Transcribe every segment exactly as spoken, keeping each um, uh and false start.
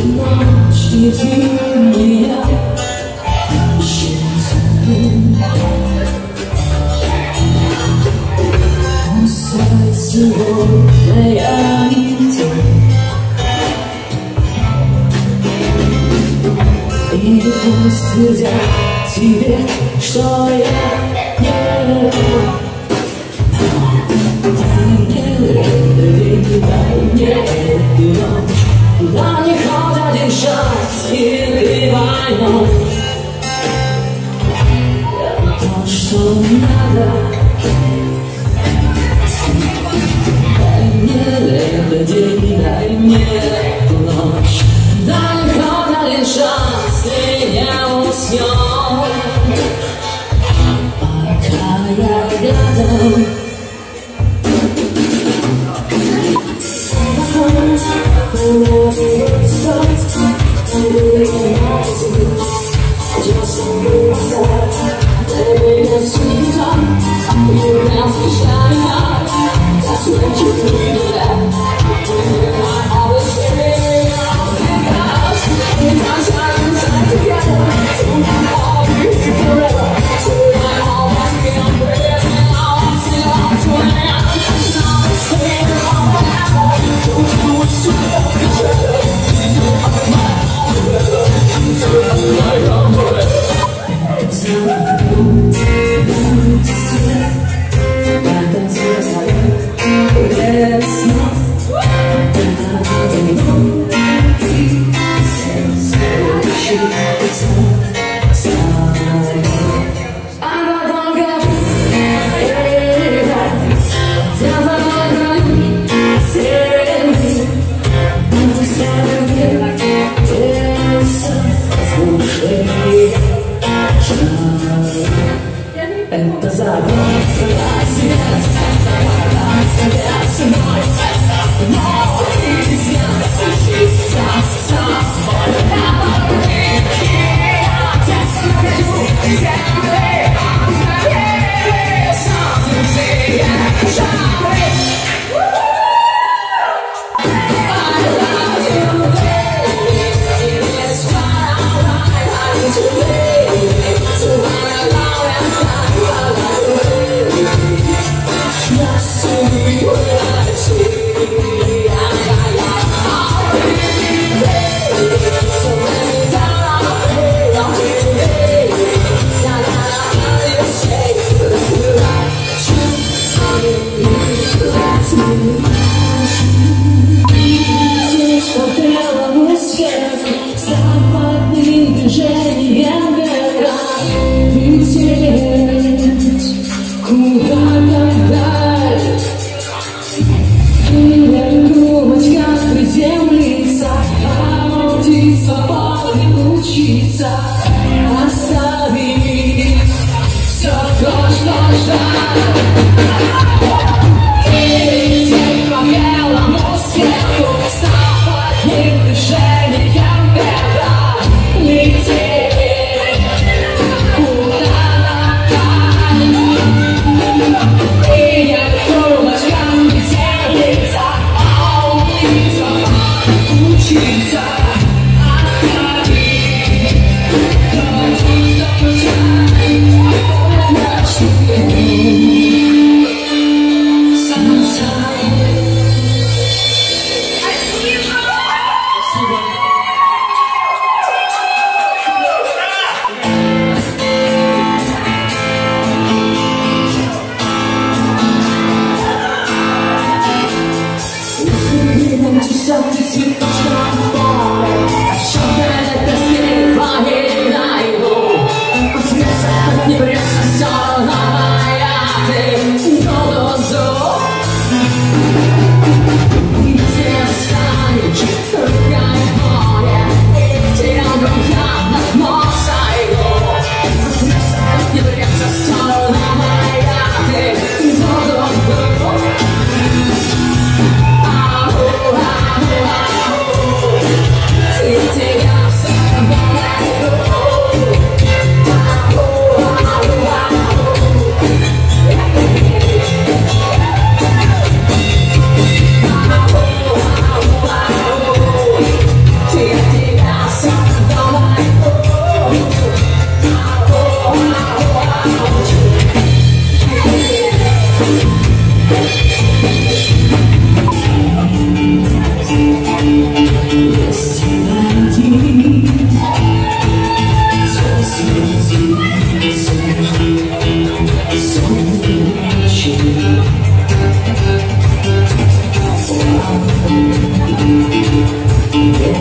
ночь единая, исчез пускай сегодня нить, и пусть твердят тебе, что я не дай мне эту ночь, дай мне хоть один шанс, и войну. Это то, что надо. Дай мне этот день, дай мне эту ночь, дай мне хоть один шанс, и не уснем, пока я рядом. Это загон, согласен, согласен, со мной, но нельзя случиться с собой. Я смотрю, земли, смотри, солнце, жары. I love you, baby, it's fine, I need you, baby, so I love you. Западным движением ветра лететь куда-то вдаль и не думать, как приземлиться, а уйти свободно учиться, оставить все то, что жаль. И лететь по белому свету западным движением ветра лететь куда-то вдаль и не думать, как приземлиться, а уйти свободно учиться, оставить все то, что жаль.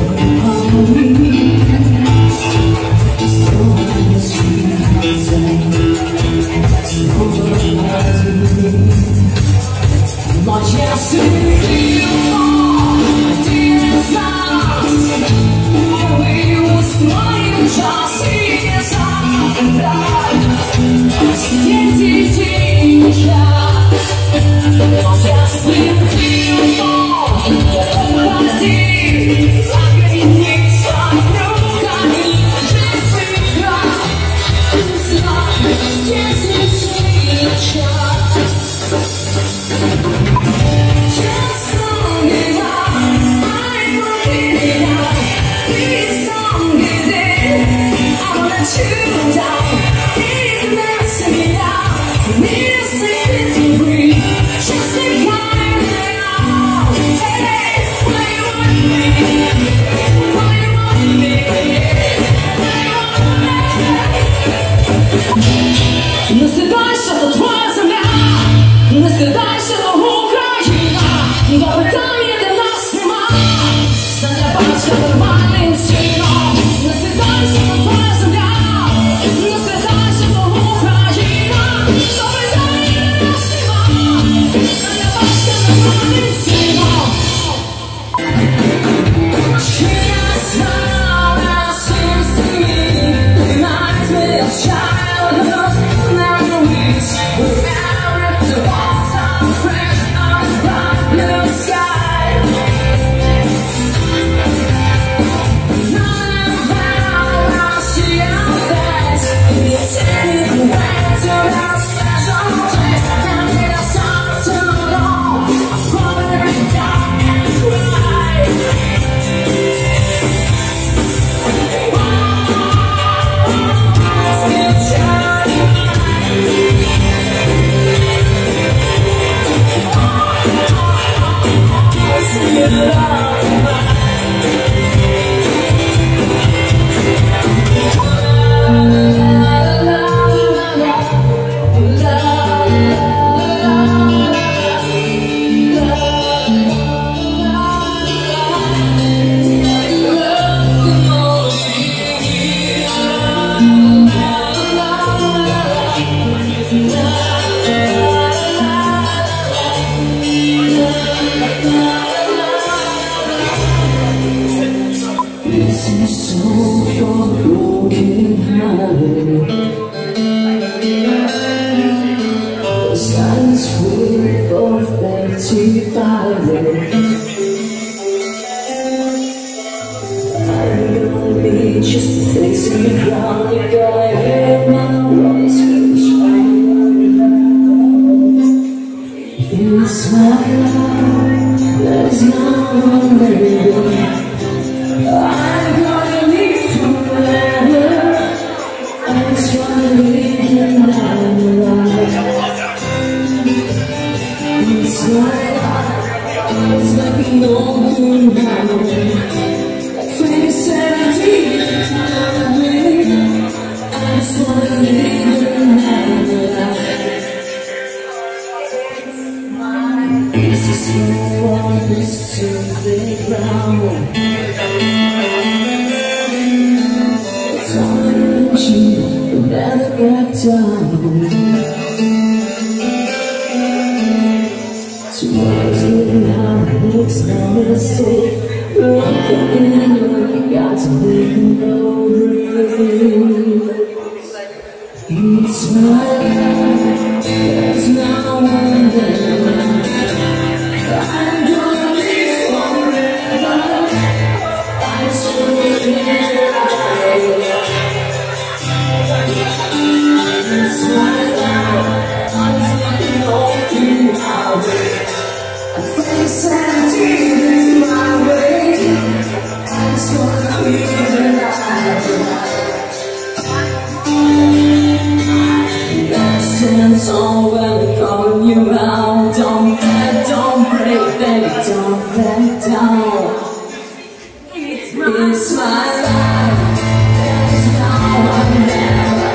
It's my life, there's no one there.